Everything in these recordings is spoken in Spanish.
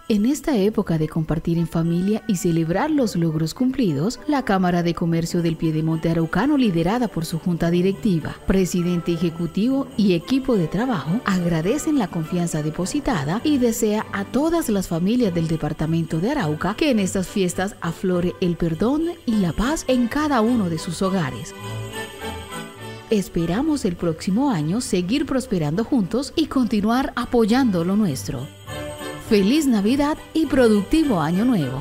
En esta época de compartir en familia y celebrar los logros cumplidos, la Cámara de Comercio del Piedemonte Araucano, liderada por su junta directiva, presidente ejecutivo y equipo de trabajo, agradecen la confianza depositada y desea a todas las familias del departamento de Arauca que en estas fiestas aflore el perdón y la paz en cada uno de sus hogares. Esperamos el próximo año seguir prosperando juntos y continuar apoyando lo nuestro. Feliz Navidad y productivo Año Nuevo.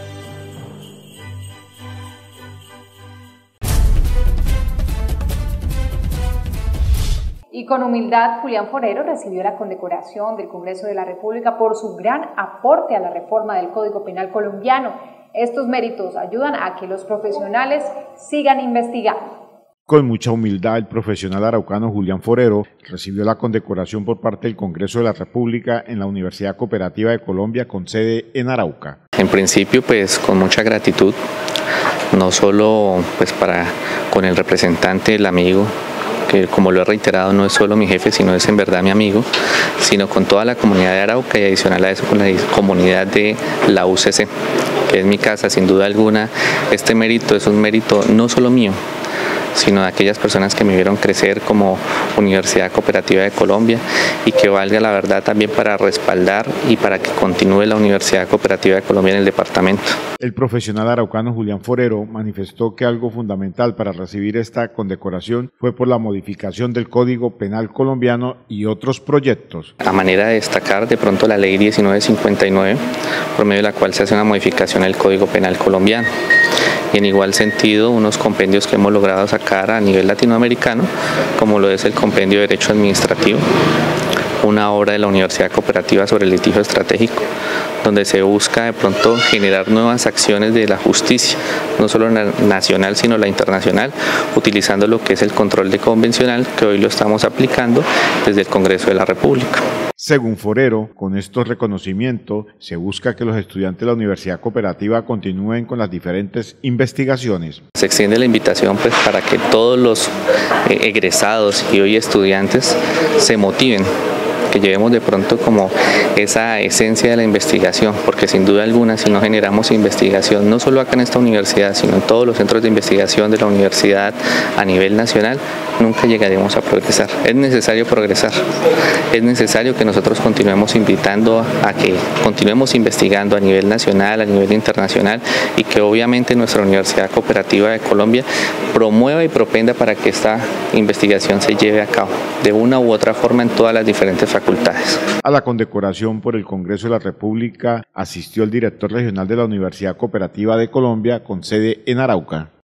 Y con humildad, Julián Forero recibió la condecoración del Congreso de la República por su gran aporte a la reforma del Código Penal colombiano. Estos méritos ayudan a que los profesionales sigan investigando. Con mucha humildad, el profesional araucano Julián Forero recibió la condecoración por parte del Congreso de la República en la Universidad Cooperativa de Colombia con sede en Arauca. En principio, pues con mucha gratitud, no solo pues con el representante, el amigo, que como lo he reiterado no es solo mi jefe, sino es en verdad mi amigo, sino con toda la comunidad de Arauca y adicional a eso con la comunidad de la UCC, que es mi casa sin duda alguna. Este mérito es un mérito no solo mío, sino de aquellas personas que me vieron crecer como Universidad Cooperativa de Colombia y que valga la verdad también para respaldar y para que continúe la Universidad Cooperativa de Colombia en el departamento. El profesional araucano Julián Forero manifestó que algo fundamental para recibir esta condecoración fue por la modificación del Código Penal colombiano y otros proyectos. A manera de destacar de pronto la Ley 1959, por medio de la cual se hace una modificación del Código Penal colombiano. Y en igual sentido unos compendios que hemos logrado sacar a nivel latinoamericano, como lo es el Compendio de Derecho Administrativo, una obra de la Universidad Cooperativa sobre el litigio estratégico, donde se busca de pronto generar nuevas acciones de la justicia, no solo la nacional sino la internacional, utilizando lo que es el control de convencional que hoy lo estamos aplicando desde el Congreso de la República. Según Forero, con estos reconocimientos se busca que los estudiantes de la Universidad Cooperativa continúen con las diferentes investigaciones. Se extiende la invitación pues para que todos los egresados y hoy estudiantes se motiven, que llevemos de pronto como esa esencia de la investigación, porque sin duda alguna si no generamos investigación, no solo acá en esta universidad, sino en todos los centros de investigación de la universidad a nivel nacional, nunca llegaremos a progresar. Es necesario progresar, es necesario que nosotros continuemos invitando a que continuemos investigando a nivel nacional, a nivel internacional y que obviamente nuestra Universidad Cooperativa de Colombia promueva y propenda para que esta investigación se lleve a cabo de una u otra forma en todas las diferentes facultades. A la condecoración por el Congreso de la República asistió el director regional de la Universidad Cooperativa de Colombia con sede en Arauca.